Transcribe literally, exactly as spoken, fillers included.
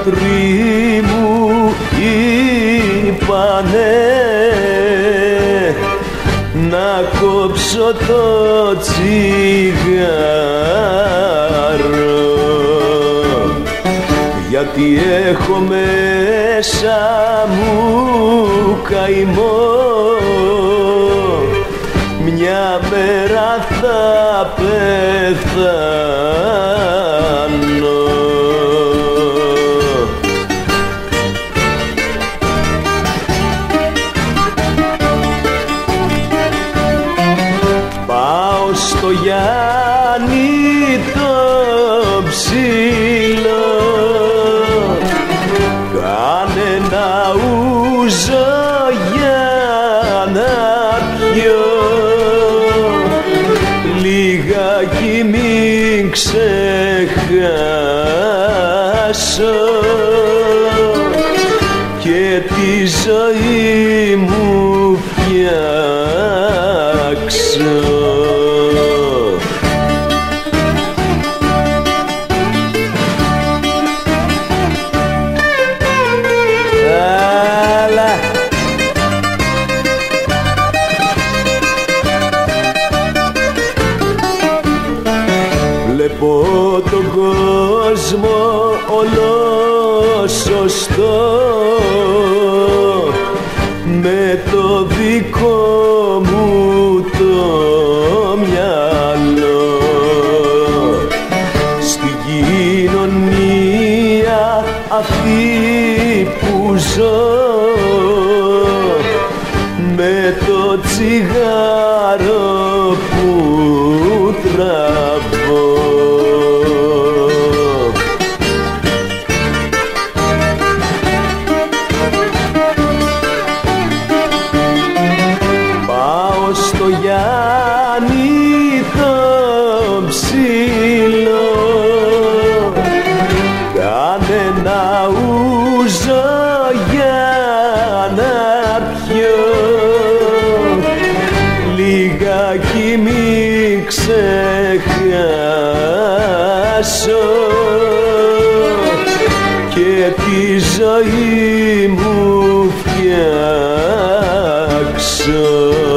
γιατροί μου είπανε να κόψω το τσιγάρο, γιατί έχω μέσα μου καημό, μια μέρα θα πεθάνω. Πάω στο Γιάννη το ψηλό, κάνε ένα ούζο για να πιω, λιγάκι μην ξεχάσω και τη ζωή μου φτιάξω. Βλέπω τον κόσμο όλο σωστό με το δικό μου το μυαλό. Στην κοινωνία αυτή που ζω με το τσιγάρο που τραβώ, στο Γιάννη το ψηλό, κάνε ένα ούζο για να πιω, λιγάκι μην ξεχάσω και τη ζωή μου φτιάξω.